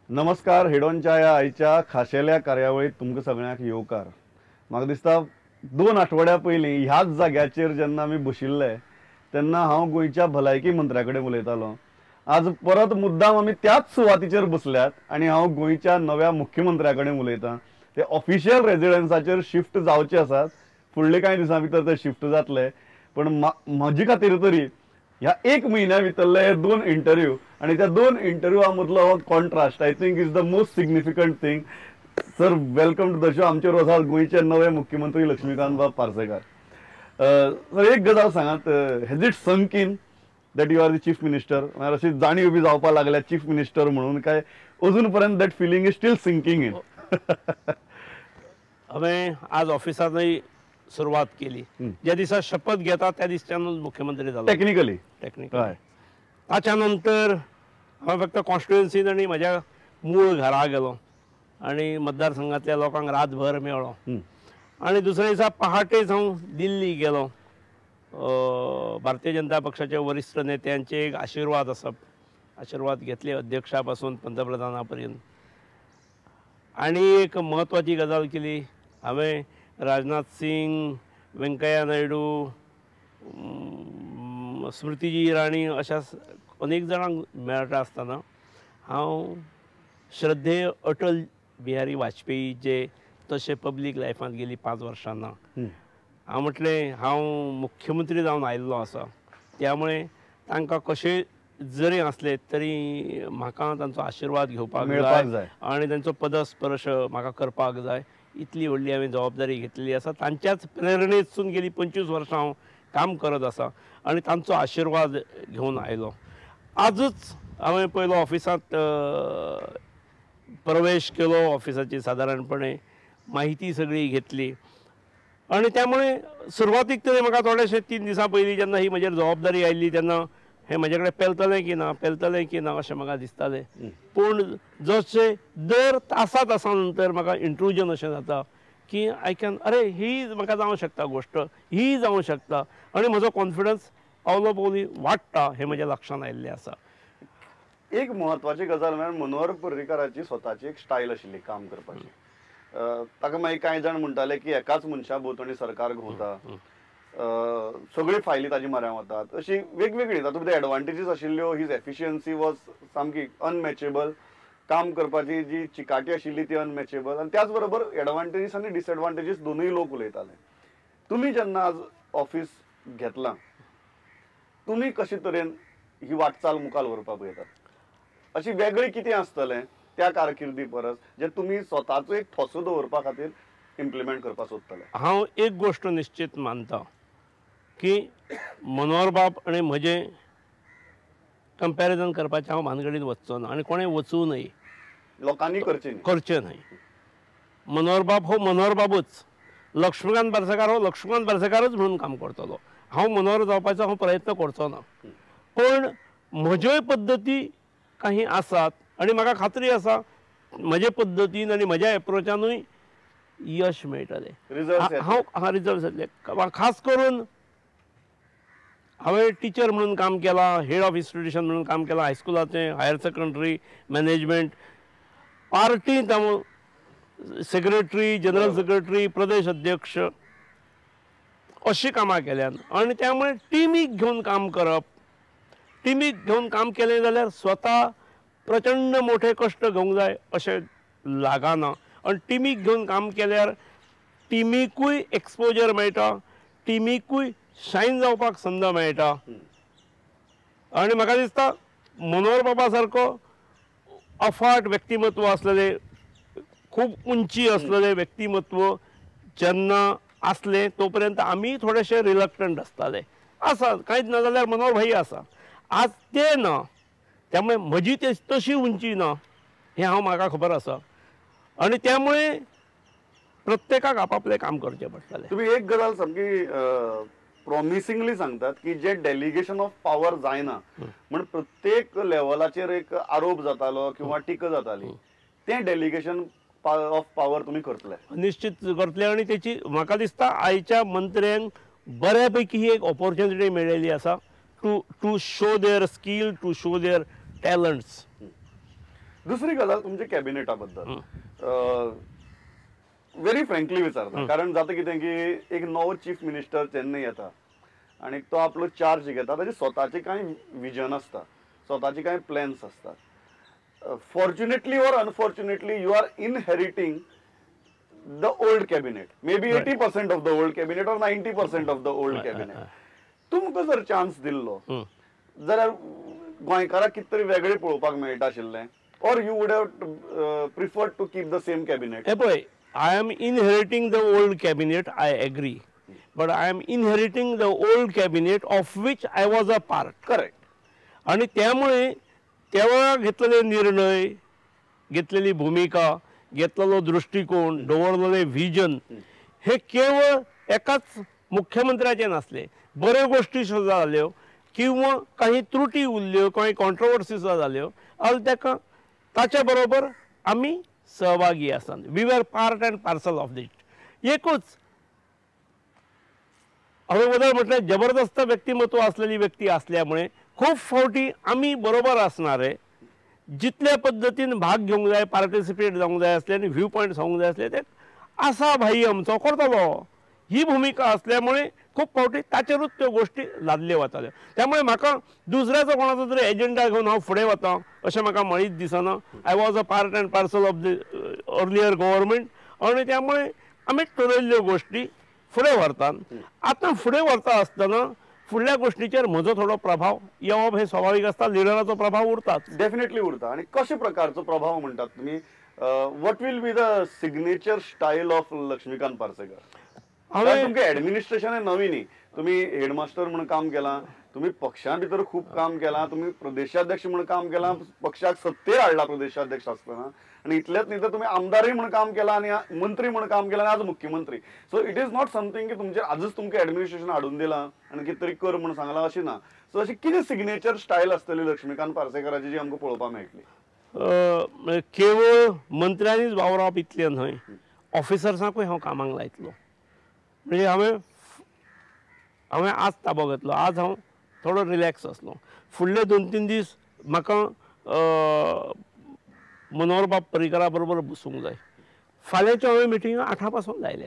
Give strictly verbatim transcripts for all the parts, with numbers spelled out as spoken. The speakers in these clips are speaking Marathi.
नमस्कार. हेडोनच्या ह्या आयच्या खाशेल्या कार्यावळीत तुमकां सगळ्यांक येवकार. म्हाका दिसता दोन आठवड्या पयलीं ह्याच जाग्याचेर जेन्ना आमी बशिल्ले तेन्ना हांव गोंयच्या भलायकी मंत्र्या कडेन उलयतालो. आज परत मुद्दाम आमी त्याच सुवातीचेर बसल्यात आनी हांव गोंयच्या नव्या मुख्यमंत्र्या कडेन उलयतां. ते ऑफिशियल रेजिडेन्साचेर शिफ्ट जावचे आसात. फुडले कांय दिसां भितर ते शिफ्ट जातले. पण म्हजे खातीर तरी ह्या एक म्हयन्या भितरले हे दोन इंटरव्यू आणि त्या दोन इंटरव्यूआ मदलो हो contrast I think is the most significant thing. Sir, welcome to the show. आमचे रोज गोंयचे नवे मुख्यमंत्री लक्ष्मीकांत बाब पार्सेकार. सर, एक गजाल सांगात, has it sunk in that you are the chief minister? अशी जाणीव बी जावपाक लागल्या चीफ मिनिस्टर म्हणून, काय अजून पर्यंत that feeling is still sinking in? हांवें आज ऑफिसांतय सुरवात केली. ज्या दिसा शपथ घेता त्या दिसच्यानूच मुख्यमंत्री जालो. टेक्निकली टेक्निकल ताच्या नंतर हांव फक्त कॉन्स्टिट्युएन्सीन आनी म्हज्या मूळ घरा गेलो आनी मतदारसंघातल्या लोकांक रातभर मेळ्ळो. आनी दुसऱ्या दिसा पहाटेच हांव दिल्ली गेलो. भारतीय जनता पक्षाच्या वरिश्ठ नेत्यांचे एक आशिर्वाद आसप, आशिर्वाद घेतले अध्यक्षा पासून पंतप्रधाना पर्यंत. आनी एक म्हत्वाची गजाल केली. हांवें राजनाथ सिंग, व्यंकय्या नायडू, स्मृतीजी इराणी अशा अनेक जाणांक मेळटा आसतना हांव श्रद्धेय अटल बिहारी वाजपेयी जे तशें पब्लीक लायफांत गेली पांच वर्सां ना. हांव म्हटलें हांव मुख्यमंत्री जावन आयिल्लो आसा, त्यामुळे तांकां कशें जरी आसले तरी म्हाका तांचो आशिर्वाद घेवपाक जाय आनी तांचो पदस्पर्श म्हाका करपाक जाय. इतली व्हडली हांवें जबाबदारी घेतलेली आसा. तांच्याच प्रेरणेसून गेली पंचवीस वर्सां हांव काम करत आसा आनी तांचो आशिर्वाद घेवन आयलो. आजूच हांवें पयलो ऑफिसांत प्रवेश केलो. ऑफिसाची सादारणपणे माहिती सगळी घेतली आनी त्यामुळे सुरवातीक तरी म्हाका थोडेशे तीन दिसां पयलीं जेन्ना ही म्हजेर जबाबदारी आयिल्ली तेन्ना हें म्हजे कडेन पेलतलें की ना पेलतलें की ना अशें म्हाका दिसतालें. पूण जशें दर तासा तासा नंतर म्हाका इंट्रुजन अशें जाता की आय कॅन अरे ही म्हाका जावंक शकता गोश्ट, ही जावंक शकता आनी म्हजो कॉन्फिडन्स पावलो पावली वाडटा हें म्हज्या लक्षांत आयिल्लें आसा. एक म्हत्वाची गजाल म्हळ्यार मनोहर पर्रीकाराची स्वताची एक स्टायल आशिल्ली काम करपाची. ताका मागीर कांय जाण म्हणटाले की एकाच मनशा भोंवतणी सरकार घुंवता, सगळी फायली ताजी म्हऱ्यांत वतात, अशी वेगवेगळी तातूंत भितर एडवांटेजीस आशिल्ल्यो. हीज एफिशियन्सी वॉज सामकी अनमॅचेबल. काम करपाची जी चिकाटी आशिल्ली ती अनमॅचेबल. आनी त्याच बरोबर एडवांटेजीस आनी डिसएडवांटेजीस दोनूय लोक उलयताले. तुमी जेन्ना आज ऑफिस घेतलां, तुमी कशे तरेन ही वाटचाल मुखार व्हरपाक पळयतात? अशी वेगळी कितें आसतलें त्या कारकिर्दी परस जे तुमी स्वताचो एक ठसो दवरपा खातीर इम्प्लिमेंट करपाक सोदतले? हांव एक गोश्ट निश्चित मानता की मनोहर बाब आनी म्हजें कंपॅरिजन करपाचें हांव भानगडीत वचचो ना आनी कोणें वचूं न्हय, लोकांनी करचें न्हय. करचें न्हय. मनोहर बाब हो मनोहर बाबूच, लक्ष्मीकांत पार्सेकार हो लक्ष्मीकांत पार्सेकारच म्हणून काम करतलो. हांव मनोहर जावपाचो हांव प्रयत्न करचो ना. पण म्हज्योय पद्दती काही आसात आनी म्हाका खात्री आसा म्हजे पद्दतीन आनी म्हज्या एप्रोचानूय यश मेळटलें. हांव हां रिजल्ट जातले. खास करून हांवें टिचर म्हणून काम केलां, हेड ऑफ इन्स्टिट्यूशन म्हणून काम केलां, हायस्कुलाचें, हायर सेकंडरी, मॅनेजमेंट, पार्टींत हांव सेक्रेटरी, जनरल सेक्रेटरी, प्रदेश अध्यक्ष अशीं कामां केल्यात. आनी त्यामुळे टिमीक घेवन काम करप, टिमीक घेवन काम केलें जाल्यार स्वता प्रचंड मोठे कश्ट घेवंक जाय अशें लागना. आनी टिमीक घेवन काम केल्यार टिमीकूय एक्सपोजर मेळटा, टिमीकूय शायन जावपाक संद मेळटा. आनी म्हाका दिसता मनोहर बाबा सारको अफाट व्यक्तिमत्व आसलेले, खूब उंची असलेले व्यक्तिमत्व जेन्ना आसले तो पर्यंत आमी थोडेशे रिलक्टंट आसताले. आसा कांयच ना जाल्यार मनोहर भाई आसा. आज ते ना, त्यामुळे म्हजी ते तशी उंची ना हें हांव म्हाका खबर आसा. आनी त्यामुळे प्रत्येकाक आपापलें काम करचें पडटलें. तुमी एक गजाल सामकी प्रॉमिसिंगली सांगतात की जे डेलिगेशन ऑफ पावर जायना म्हण प्रत्येक लेवलाचेर एक आरोप जातालो किंवा टिका जाताली, तें डेलिगेशन ऑफ पावर तुमी करतले? निश्चित करतले. आनी तेची म्हाका दिसता आयच्या मंत्र्यांक बऱ्यापैकी ही एक ऑपॉर्च्युनिटी मेळिल्ली आसा to to show their skill, to show their talents. दुसरी गजाल तुमच्या कॅबिनेटा बद्दल व्हेरी फ्रँकली विचारता, कारण जाता कितें की एक नवो चीफ मिनिस्टर जेन्ना येता आणि तो आपलो चार्ज घेता, ताचे स्वताचे कांय विजन असता, स्वताचे कांय प्लॅन्स असतात. Fortunately or unfortunately you are inheriting the old cabinet, maybe eighty percent of the old cabinet or ninety percent of the old cabinet. तुमकां जर चान्स दिल्लो जाल्यार गोंयकारांक कितें तरी वेगळें पळोवपाक मेळटा आशिल्लें, or you would have preferred to keep the same cabinet? हे पळय, I am inheriting the old cabinet, I agree, but I am inheriting the old cabinet of which I was a part. Correct. आणि त्यामुळे तेव्हा घेतलेले निर्णय, घेतलेली भूमिका, घेतलेलो दृष्टिकोन, दवरलेले व्हिजन हे केवळ एकाच मुख्यमंत्र्याचे नासले. बऱ्यो गोष्टी सुद्धा जाल्यो किंवा काही त्रुटी उरल्यो, काही कॉन्ट्रोवर्सी सुद्धा जाल्यो, आल तेका ताच्या बरोबर आमी सहभागी आसात. We were part and parcel of that. एकूच हांवें बदल म्हटल्यार जबरदस्त व्यक्तिमत्व असलेली व्यक्ती असल्यामुळे खूप फावटी आम्ही बरोबर असणारे जितल्या पद्धतीन भाग घेवंक जाय, पार्टिसिपेट जावंक जाय असले आणि व्ह्यू पॉयंट सांगूंक जाय असले ते असा भाई आमचो करतलो ही भूमिका असल्यामुळे खूप फावटी ताचेरूच त्यो गोष्टी लादल्यो वताल्यो. त्यामुळे म्हाका दुसऱ्याचो कोणाचो तरी एजेंडा घेवन हांव फुडें वता अशें म्हाका म्हणीत दिसना. I was a part and parcel of the earlier government आणि त्यामुळे आमी ठरयल्ल्यो गोष्टी फुडें व्हरतात. आतां फुडें व्हरता आसतना फुडल्या गोष्टीचेर म्हजो थोडो प्रभाव येवप हे स्वाभाविक असता. लिडराचो प्रभाव उरताच, डेफिनेटली उरता. आणि कशा प्रकारचो प्रभाव म्हणटात तुम्ही? What will be the signature style of Laxmikant Parsekar? हांवें तुमकां एडमिनिस्ट्रेशन नवी न्ही, तुम्ही हेडमास्टर म्हणून काम केलां, तुम्ही पक्षा भितर खूप काम केलां, तुम्ही प्रदेशाध्यक्ष म्हणून काम केलां, पक्षाक सत्तेर हाडला प्रदेशाध्यक्ष आसतना, आणि इतलेंच न्ही तर तुम्ही आमदारय म्हणून काम केलां आणि मंत्री म्हणून काम केलां आणि आज मुख्यमंत्री. So it is not something की तुमचे आजच तुमकां एडमिनिस्ट्रेशन हाडून दिलां आणि कितें तरी कर म्हणून सांगलां अशी ना. सो अशी कितें सिग्नेचर स्टाईल आसतली लक्ष्मीकांत पार्सेकराची जी आमकां पळोवपाक मेळटली? केवळ मंत्र्यांनीच वावरप इतलें न्हय, ऑफिसर्सांकूय हांव कामाक लायतलो. म्हणजे हांवें हांवें आज ताबो घेतलो. आज हांव थोडो रिलॅक्स आसलो. फुडले दोन तीन दीस म्हाका मनोहर बाब पर्रीकरा बरोबर बसूंक जाय. फाल्यांच्यो हांवें मिटिंगा आठा पासून लायल्यात.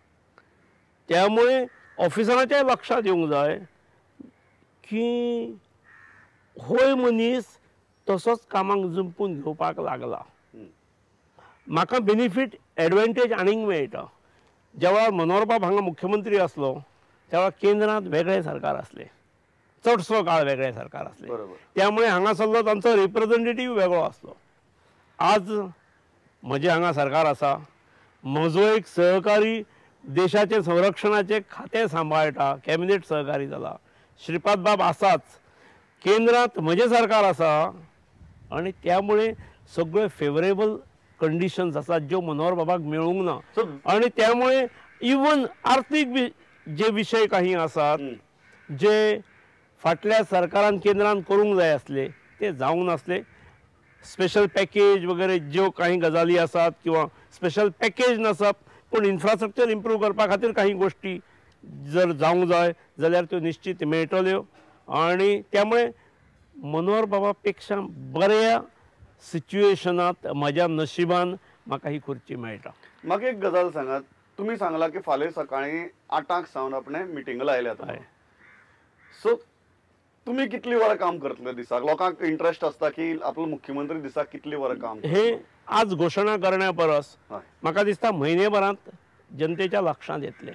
त्यामुळे ऑफिसरांच्या लक्षात येवंक जाय की होय मनीस तसोच कामाक जुंपून घेवपाक लागला. म्हाका बेनिफीट एडवांटेज आनीक मेळटा. जेव्हा मनोहर बाब हांगा मुख्यमंत्री असलो तेव्हा केंद्रात वेगळे सरकार असले, चडसो काळ वेगळे सरकार असले. त्यामुळे हांगासरलो तांचो रिप्रेझेंटेटिव्ह वेगळो असलो. आज म्हजे हांगा सरकार आसा, म्हजो एक सहकारी देशाचे संरक्षणाचे खातें सांबाळटा, कॅबिनेट सहकारी जाला. श्रीपाद बाब आसाच, केंद्रात म्हजे सरकार आसा आणि त्यामुळे सगळे फेवरेबल कंडिशन्स आसात ज्यो मनोहर बाबाक मेळूंक ना. आणि त्यामुळे इवन आर्थीक जे विषय काही आसात जे फाटल्या सरकारान केंद्रान करूंक जाय आसले ते जावंक नासले. स्पेशल पॅकेज वगैरे ज्यो काही गजाली आसात किंवा स्पेशल पॅकेज नासप पूण इन्फ्रास्ट्रक्चर इम्प्रूव करपा खातीर काही गोष्टी जर जावंक जाय जाल्यार त्यो निश्चित मेळटल्यो. आणि त्यामुळे मनोहर बाबा पेक्षा बऱ्या सिच्युएशनात म्हज्या नशिबान म्हाका ही खुर्ची मेळटा. म्हाका एक गजाल सांगात, तुम्ही सांगला की फाल्यां सकाळी आठांक सावन आपणे मिटींग लायल्यात. सो तुम्ही कितली वरां काम करतले दिसाक? लोकांक इंटरेस्ट असता की आपलो मुख्यमंत्री दिसाक कितली वरां काम? हे आज घोशणा करण्या परस म्हाका दिसता म्हयनेभरांत जनतेच्या लक्षांत येतले.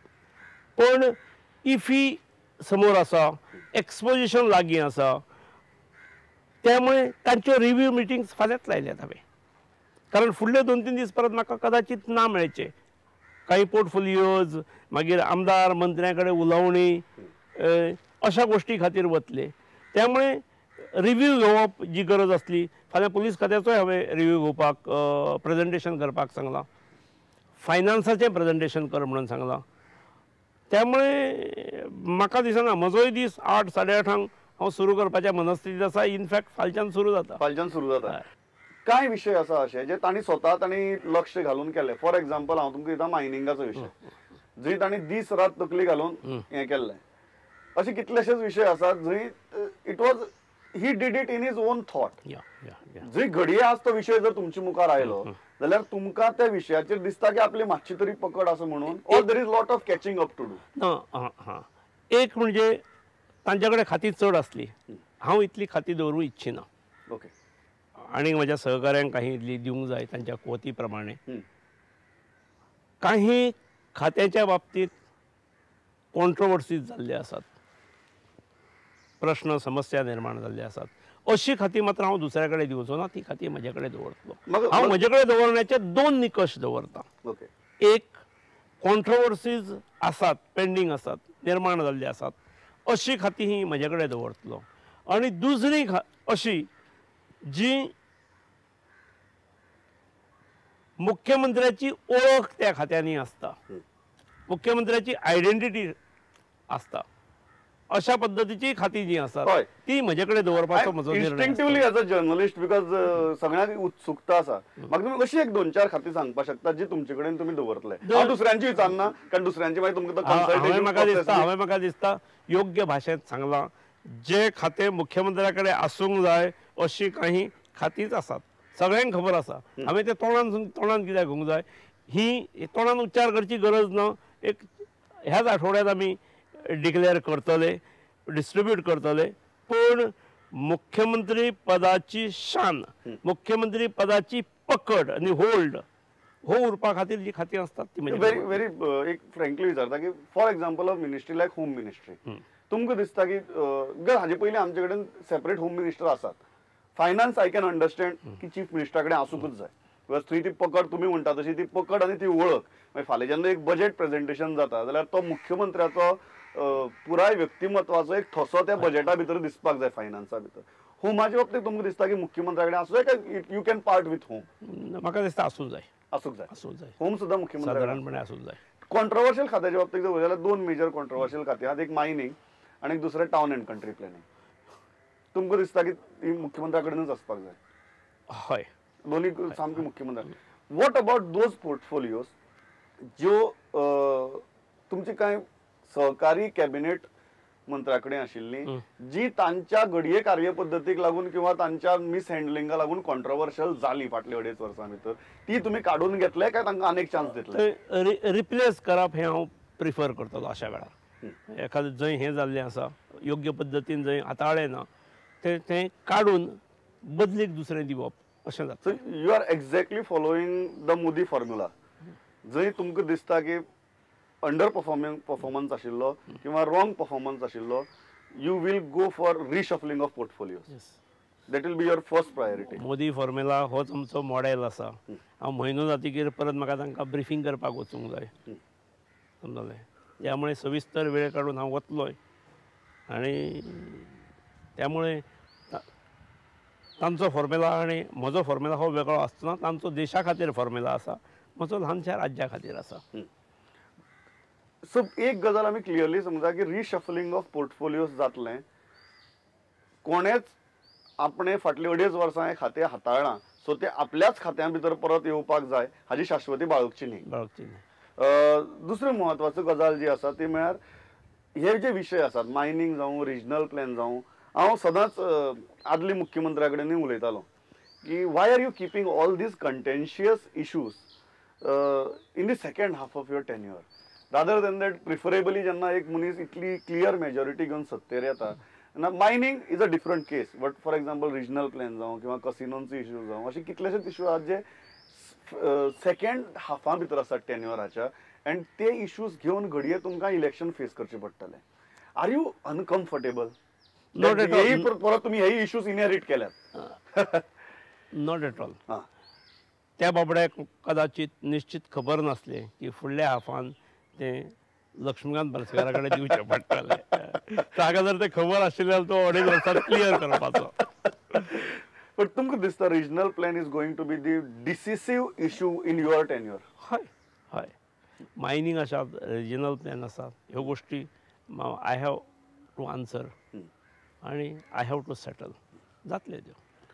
पण इफी समोर आसा, एक्सपोजिशन लागीं आसा, त्यामुळे तांच्यो रिव्ह्यू मिटिंग्स फाल्यांच लायल्यात हांवें. कारण फुडले दोन तीन दीस परत म्हाका कदाचित ना मेळचे. काही पोर्टफोलियोज, मागीर आमदार मंत्र्यां कडेन उलोवणी अशा गोष्टी खातीर वतले. त्यामुळे रिव्ह्यू घेवप जी गरज आसली, फाल्यां पुलीस खात्याचोय हांवें रिव्ह्यू घेवपाक प्रेझेंटेशन करपाक सांगलां, फायनान्साचें प्रेझेंटेशन कर म्हणून सांगलां. त्यामुळे म्हाका दिसना म्हजोय दीस आठ साडे आठांक हांव सुरू करपाच्या मनस्थितीत आसा. इनफॅक्ट फालच्यान सुरू जाता. फालच्यान सुरू जाता. काय विषय आसा अशे जे तांणी स्वता तांणी लक्ष घालून केले? फॉर एक्झाम्पल हांव तुमकां दिता मायनिंगाचो विशय, जंय तांणी दीस रात तकली घालून हें केल्लें. अशे कितलेशेच विशय आसात जंय it was he did it in his own thought. या या जरी घडये आज तो विषय जर तुमच्या मुखार आयलो जाल्यार तुमकां त्या विशयाचेर दिसता की आपली मातशी तरी पकड आसा म्हणून or there is lot of catching up to do. ना हां हां एक म्हणजे तांच्या कडेन खाती चड आसली, हांव इतली खाती दवरूंक इच्छिना. ओके. आनी म्हज्या सहकाऱ्यांक काही इतली दिवंक जाय तांच्या कोती प्रमाणे. हम्म. काही खात्याच्या बाबतीत कॉन्ट्रोवर्सीज जाल्ले आसात, प्रश्न समस्या निर्माण जाल्ले आसात. अशी खाती मात्र हांव दुसऱ्या कडेन दिवचो ना, ती खाती म्हजे कडेन दवरतलो. मग- हांव मग- म्हजे कडेन दवरण्याचे दोन निकश दवरता. ओके. एक, कॉन्ट्रोवर्सीज आसात, पेंडींग आसात, निर्माण जाल्ले आसात, अशी खाती ही म्हजे कडेन दवरतलो. आनी दुसरी खा अशी जी मुख्यमंत्र्याची ओळख त्या खात्यांनी आसता, मुख्यमंत्र्याची आयडेंटिटी आसता, अशा पद्धतीची खाती जी आसात हय. ती म्हजे कडेन दवरपाचो म्हजो निर्णय आसता. Instinctively as a journalist because सगळ्यांक उत्सुकता आसा. म्हाका तुमी अशी एक दोन चार खाती सांगपाक शकता जी तुमचे कडेन तुमी दवरतले. हांव दुसऱ्यांची विचारना कारण दुसऱ्यांची मागीर तुमकां हांवें कन्सल्टेशन म्हाका दिसता हांवें म्हाका दिसता योग्य भाशेंत सांगलां. जे खातें मुख्यमंत्र्या कडेन आसूंक जाय अशी काही खातीच आसात, सगळ्यांक खबर आसा. हांवें ते तोंडान तोंडान कित्याक घेवंक जाय, ही तोंडान उच्चार करची गरज ना. एक ह्याच आठवड्यांत आमी डिक्लेअर करतले, डिस्ट्रीब्यूट करतले. पण मुख्यमंत्री पदाची शान, मुख्यमंत्री पदाची पकड आणि होल्ड हो उरपा खातीर जी खाती आसतात ती म्हणजे व्हेरी व्हेरी एक फ्रँकली विचारता की for example of ministry like home ministry तुमकां दिसता की जर हाजे पयलीं आमचे कडेन सेपरेट होम मिनिस्टर आसात. फायनान्स आय कॅन अंडरस्टँड की चीफ मिनिस्टरा कडेन आसूंकच जाय बिकॉज थंय ती पकड तुमी म्हणटा तशी ती पकड आनी ती वळख. मागीर फाल्यां जेन्ना एक बजेट प्रेझेंटेशन जाता जाल्यार तो मुख्यमंत्र्याचो पुराय व्यक्तिमत्वाचो एक ठसो त्या बजेटा भितर दिसपाक जाय फायनान्सा भितर. होमाच्या बाबतीत तुमकां दिसता की मुख्यमंत्र्या कडेन आसूं जाय काय you can part with home? म्हाका दिसता आसूंक जाय, आसूंक जाय. आसूंक जाय, होम सुद्दां मुख्यमंत्र्या सादारणपणे आसूंक जाय. कॉन्ट्रोवर्शियल खात्याच्या बाबतीत जर जाल्यार दोन मेजर कॉन्ट्रोवर्शियल खाते आहात. एक मायनिंग आणि एक दुसरें टावन अँड कंट्री प्लॅनिंग. तुमकां दिसता की ती मुख्यमंत्र्या कडेनच आसपाक जाय? हय, दोन्ही सामकी मुख्यमंत्री. वॉट अबाउट दोज पोर्टफोलियोज ज्यो तुमची कांय सहकारी कॅबिनेट मंत्र्या कडेन आशिल्ली जी तांच्या घडये कार्यपद्दतीक लागून किंवा तांच्या मिस हँडलिंगा लागून कॉन्ट्रोवर्शियल जाली फाटल्या अडेच वर्सां भितर, ती तुमी काडून घेतले काय तांकां अनेक चान्स दितले? रिप्लेस करप हें हांव प्रिफर करतलो अशा वेळार. एखादें जंय हें जाल्लें आसा, योग्य पद्दतीन जंय हाताळ्ळें ना, तें तें काडून बदलीक दुसरें दिवप अशें जाता. So you are exactly following the Modi formula. जंय तुमकां दिसता की अंडर परफॉर्मिंग परफॉर्मन्स आशिल्लो किंवा रॉंग परफॉर्मन्स आशिल्लो, you will go for reshuffling of portfolios. That will be your first priority. Modi formula होच आमचो मॉडेल आसा. हांव म्हयनो जातकीर परत म्हाका तांकां ब्रिफींग करपाक वचूंक जाय, समजलें. त्यामुळे सविस्तर वेळ काडून हांव वतलोय आनी त्यामुळे तांचो फॉर्म्युला आनी म्हजो फॉर्म्युला हो वेगळो आसतना तांचो देशा खातीर फॉर्म्युला आसा, म्हजो ल्हानशा राज्या खातीर आसा. सो एक गजाल आमी क्लियरली समजा की रिशफलिंग ऑफ पोर्टफोलियोज जातलें. कोणेच आपणे फाटली अडेच वर्सां हें खातें हाताळ्ळां सो ते आपल्याच खात्या भितर परत येवपाक जाय हाची शाश्वती बाळगची न्ही. बाळगची न्ही. दुसरी म्हत्वाची गजाल जी आसा ती म्हळ्यार हे जे विशय आसात, मायनिंग जावं, रिजनल प्लॅन जावं, हांव सदांच आदली मुख्यमंत्र्या कडेनूय उलयतालो की why are you keeping all these contentious issues in the second half of your tenure rather than that preferably जेन्ना एक मनीस इतली क्लियर मेजॉरिटी घेवन सत्तेर येता. Mining is a different case, but for example regional plan जावं किंवा कसिनोचे इश्यूज जावं अशे कितलेशेच इश्यू आसात जे सेकंड हाफा भितर आसात टेन्युअराच्या अँड ते इश्यूज घेवन घडये तुमकां इलेक्शन फेस करचे पडटले. Are you uncomfortable? Not at all. परत तुम्ही हे इश्यूज इनहेरिट केल्यात? Not at all. हां. त्या बाबड्याक कदाचित निश्चित खबर नासलें की फुडल्या हाफान ते लक्ष्मीकांत बरसकारा कडेन दिवचे पडटले. ताका जर ते खबर आशिल्लें जाल्यार तो अडेच वर्सांत क्लियर करपाचो. पण तुमकां दिसता regional plan is going to be the decisive issue in your tenure? हय हय. मायनिंग आसात, रिजनल प्लॅन आसात, ह्यो गोश्टी आय हॅव टू आन्सर आनी आय हॅव टू सेटल. जातले त्यो.